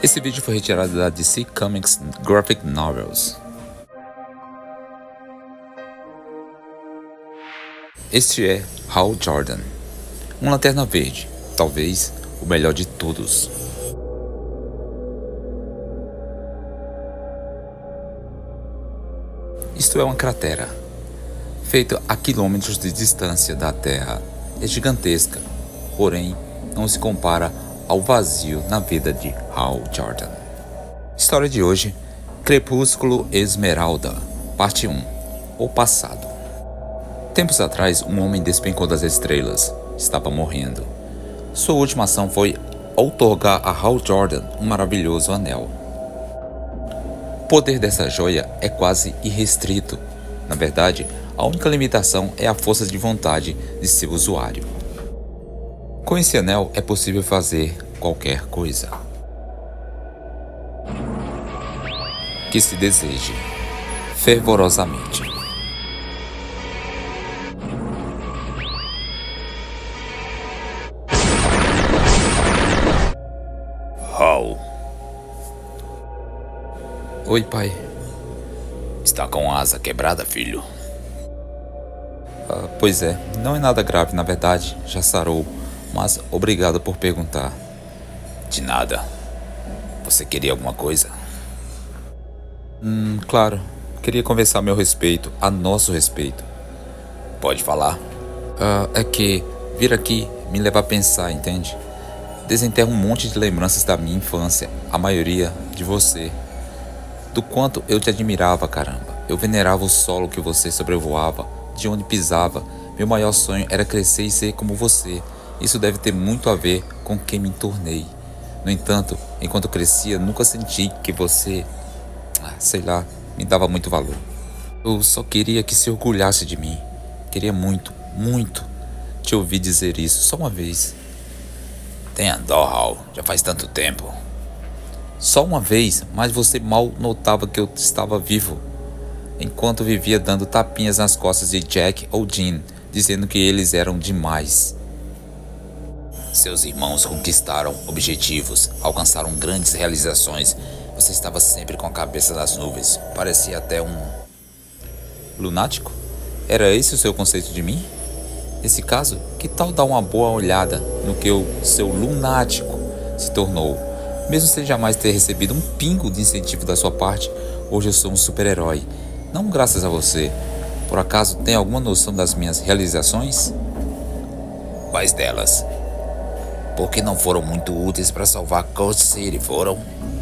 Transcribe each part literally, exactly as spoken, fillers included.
Esse vídeo foi retirado da D C Comics Graphic Novels. Este é Hal Jordan, um Lanterna Verde, talvez o melhor de todos. Isto é uma cratera, feita a quilômetros de distância da Terra. É gigantesca, porém não se compara ao vazio na vida de Hal Jordan. História de hoje: Crepúsculo Esmeralda, parte um, O Passado. Tempos atrás, um homem despencou das estrelas. Estava morrendo. Sua última ação foi outorgar a Hal Jordan um maravilhoso anel. O poder dessa joia é quase irrestrito. Na verdade, a única limitação é a força de vontade de seu usuário. Com esse anel é possível fazer qualquer coisa que se deseje fervorosamente. Hal. Oi, pai. Está com a asa quebrada, filho? Ah, pois é, não é nada grave, na verdade, já sarou, mas obrigado por perguntar. De nada. Você queria alguma coisa? Hum, claro. Queria conversar a meu respeito, a nosso respeito. Pode falar. Ah, é que vir aqui me leva a pensar, entende? Desenterra um monte de lembranças da minha infância, a maioria de você. Do quanto eu te admirava, caramba. Eu venerava o solo que você sobrevoava, de onde pisava. Meu maior sonho era crescer e ser como você. Isso deve ter muito a ver com quem me tornei. No entanto, enquanto crescia, nunca senti que você, ah, sei lá, me dava muito valor. Eu só queria que se orgulhasse de mim. Queria muito, muito te ouvir dizer isso, só uma vez. Tenha dó, Hal. Já faz tanto tempo. Só uma vez, mas você mal notava que eu estava vivo. Enquanto vivia dando tapinhas nas costas de Jack ou Jean, dizendo que eles eram demais. Seus irmãos conquistaram objetivos, alcançaram grandes realizações. Você estava sempre com a cabeça nas nuvens. Parecia até um... lunático? Era esse o seu conceito de mim? Nesse caso, que tal dar uma boa olhada no que o seu lunático se tornou? Mesmo sem jamais ter recebido um pingo de incentivo da sua parte, hoje eu sou um super-herói. Não graças a você. Por acaso tem alguma noção das minhas realizações? Quais delas? Porque não foram muito úteis para salvar Coast City, foram?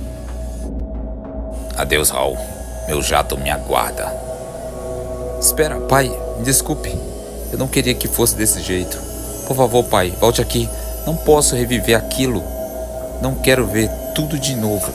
Adeus, Hal. Meu jato me aguarda. Espera, pai, me desculpe. Eu não queria que fosse desse jeito. Por favor, pai, volte aqui. Não posso reviver aquilo. Não quero ver tudo de novo.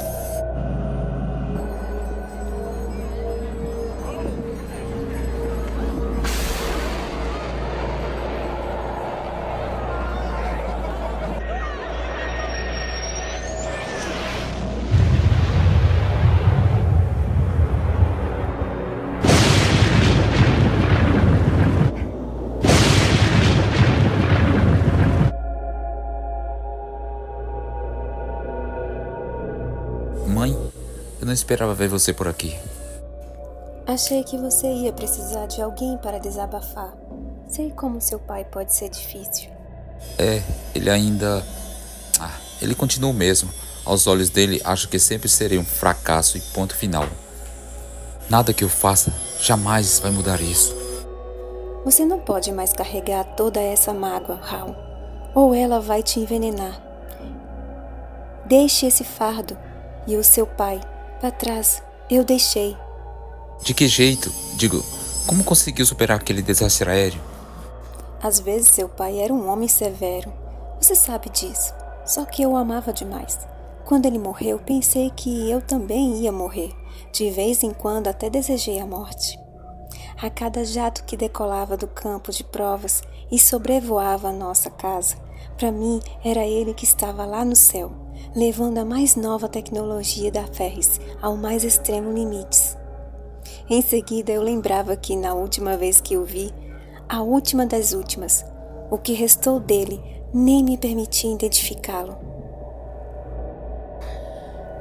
Mãe, eu não esperava ver você por aqui. Achei que você ia precisar de alguém para desabafar. Sei como seu pai pode ser difícil. É, ele ainda... Ah, ele continua o mesmo. Aos olhos dele, acho que sempre serei um fracasso e ponto final. Nada que eu faça jamais vai mudar isso. Você não pode mais carregar toda essa mágoa, Hal. Ou ela vai te envenenar. Deixe esse fardo. E o seu pai, para trás, eu deixei. De que jeito? Digo, como conseguiu superar aquele desastre aéreo? Às vezes seu pai era um homem severo. Você sabe disso. Só que eu o amava demais. Quando ele morreu, pensei que eu também ia morrer. De vez em quando até desejei a morte. A cada jato que decolava do campo de provas e sobrevoava a nossa casa, para mim era ele que estava lá no céu, levando a mais nova tecnologia da Ferris ao mais extremo limites. Em seguida eu lembrava que na última vez que o vi, a última das últimas, o que restou dele nem me permitia identificá-lo.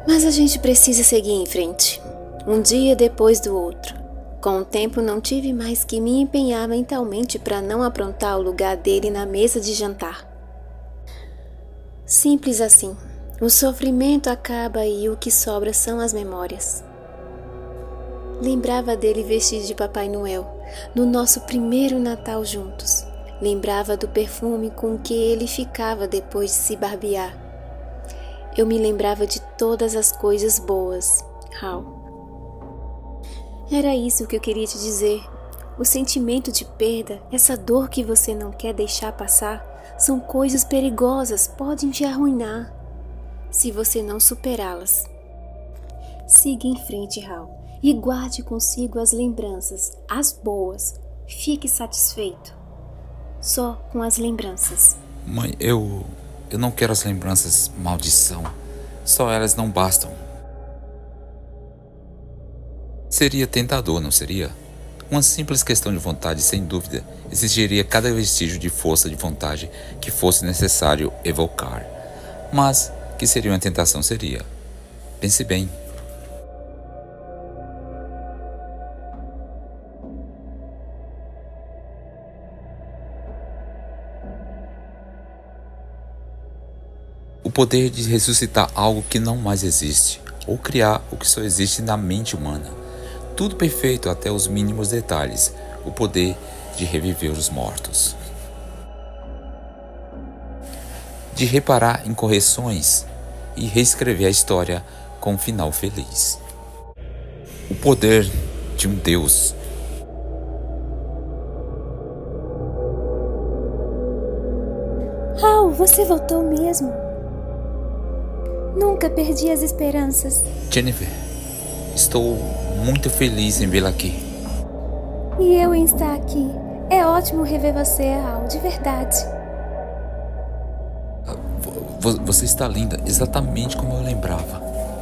Mas a gente precisa seguir em frente, um dia depois do outro. Com o tempo não tive mais que me empenhar mentalmente para não aprontar o lugar dele na mesa de jantar. Simples assim. O sofrimento acaba e o que sobra são as memórias. Lembrava dele vestido de Papai Noel, no nosso primeiro Natal juntos. Lembrava do perfume com que ele ficava depois de se barbear. Eu me lembrava de todas as coisas boas, Hal. Era isso que eu queria te dizer. O sentimento de perda, essa dor que você não quer deixar passar, são coisas perigosas, podem te arruinar, se você não superá-las. Siga em frente, Hal, e guarde consigo as lembranças, as boas. Fique satisfeito. Só com as lembranças. Mãe, eu... eu não quero as lembranças, maldição. Só elas não bastam. Seria tentador, não seria? Uma simples questão de vontade, sem dúvida, exigiria cada vestígio de força de vontade que fosse necessário evocar. Mas que seria uma tentação, seria. Pense bem. O poder de ressuscitar algo que não mais existe, ou criar o que só existe na mente humana. Tudo perfeito até os mínimos detalhes, o poder de reviver os mortos. De reparar em correções e reescrever a história com um final feliz. O poder de um Deus. Hal, você voltou mesmo. Nunca perdi as esperanças. Jennifer, estou muito feliz em vê-la aqui. E eu em estar aqui. É ótimo rever você, Hal, de verdade. Você está linda, exatamente como eu lembrava.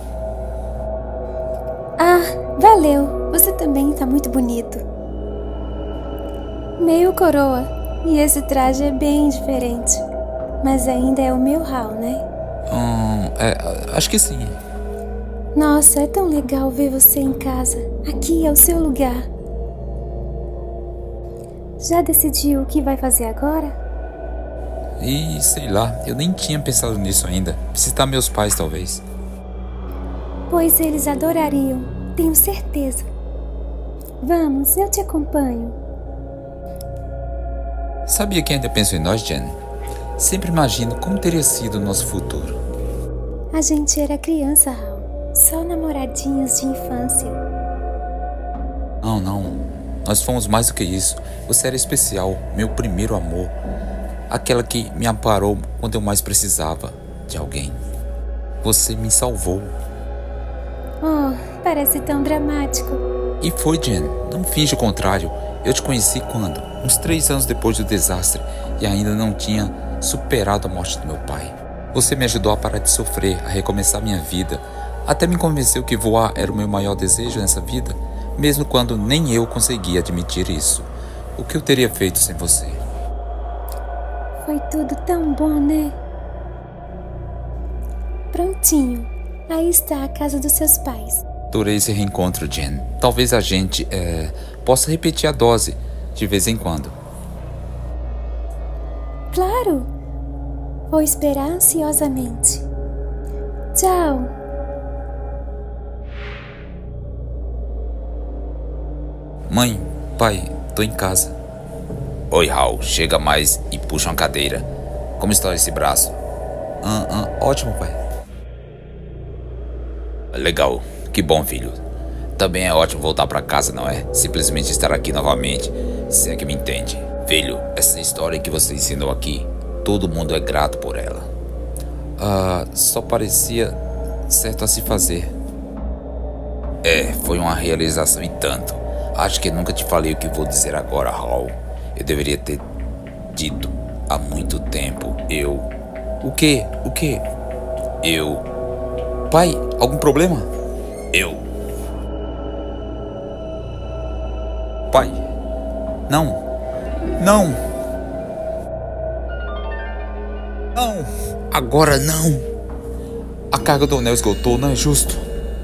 Ah, valeu. Você também está muito bonito. Meio coroa. E esse traje é bem diferente. Mas ainda é o meu Hal, né? Hum, é, acho que sim. Nossa, é tão legal ver você em casa. Aqui é o seu lugar. Já decidiu o que vai fazer agora? E sei lá, eu nem tinha pensado nisso ainda. Visitar meus pais, talvez. Pois eles adorariam, tenho certeza. Vamos, eu te acompanho. Sabia que ainda penso em nós, Jen? Sempre imagino como teria sido o nosso futuro. A gente era criança, Hal. Só namoradinhos de infância. Não, não. Nós fomos mais do que isso. Você era especial, meu primeiro amor. Aquela que me amparou quando eu mais precisava de alguém. Você me salvou. Oh, parece tão dramático. E foi, Jen. Não finge o contrário. Eu te conheci quando? Uns três anos depois do desastre. E ainda não tinha superado a morte do meu pai. Você me ajudou a parar de sofrer, a recomeçar minha vida. Até me convenceu que voar era o meu maior desejo nessa vida, mesmo quando nem eu conseguia admitir isso. O que eu teria feito sem você? Foi tudo tão bom, né? Prontinho. Aí está a casa dos seus pais. Adorei esse reencontro, Jen. Talvez a gente é, possa repetir a dose de vez em quando. Claro! Vou esperar ansiosamente. Tchau! Mãe, pai, tô em casa. Oi, Hal, chega mais e puxa uma cadeira. Como está esse braço? Ah, ah, ótimo, pai. Legal, que bom, filho. Também é ótimo voltar pra casa, não é? Simplesmente estar aqui novamente, se é que me entende. Filho, essa história que você ensinou aqui, todo mundo é grato por ela. Ah, só parecia certo a se fazer. É, foi uma realização e tanto. Acho que nunca te falei o que vou dizer agora, Hal. Eu deveria ter dito há muito tempo. Eu... O quê? O quê? Eu... Pai, algum problema? Eu... Pai... Não... Não... Não... Agora não... A carga do anel esgotou, não é justo.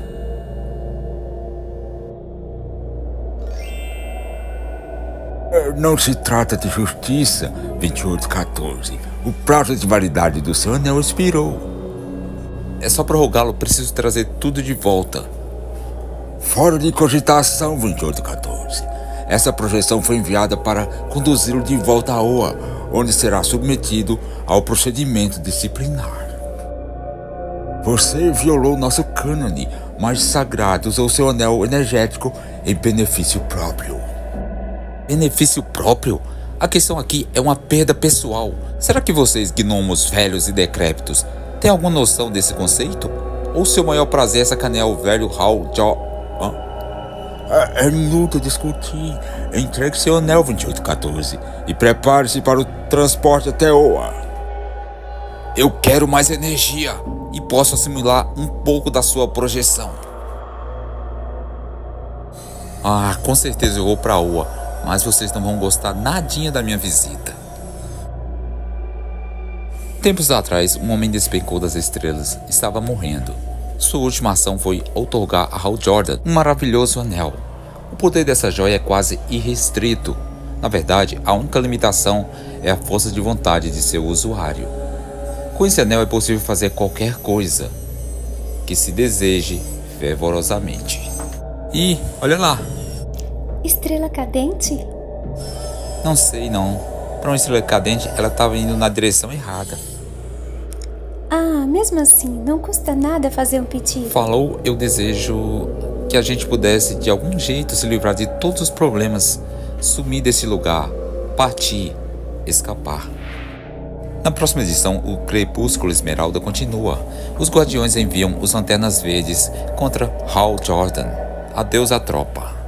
Não se trata de justiça, vinte e oito quatorze. O prazo de validade do seu anel expirou. É só prorrogá-lo, preciso trazer tudo de volta. Fora de cogitação, vinte e oito quatorze. Essa projeção foi enviada para conduzi-lo de volta a Oa, onde será submetido ao procedimento disciplinar. Você violou nosso cânone mais sagrado, usou seu anel energético em benefício próprio. Benefício próprio? A questão aqui é uma perda pessoal. Será que vocês, gnomos velhos e decrépitos, têm alguma noção desse conceito? Ou seu maior prazer é sacanear o velho Hal Jo... É, é inútil discutir. Entregue seu anel, vinte e oito quatorze, e prepare-se para o transporte até Oa. Eu quero mais energia e posso assimilar um pouco da sua projeção. Ah, com certeza eu vou para Oa, mas vocês não vão gostar nadinha da minha visita. Tempos atrás, um homem despencou das estrelas, estava morrendo. Sua última ação foi outorgar a Hal Jordan um maravilhoso anel. O poder dessa joia é quase irrestrito. Na verdade, a única limitação é a força de vontade de seu usuário. Com esse anel é possível fazer qualquer coisa que se deseje fervorosamente. Ih, olha lá! Estrela cadente? Não sei não. Para uma estrela cadente, ela estava indo na direção errada. Ah, mesmo assim, não custa nada fazer um pedido. Falou, eu desejo que a gente pudesse de algum jeito se livrar de todos os problemas, sumir desse lugar, partir, escapar. Na próxima edição, o Crepúsculo Esmeralda continua. Os Guardiões enviam os Lanternas Verdes contra Hal Jordan. Adeus à tropa.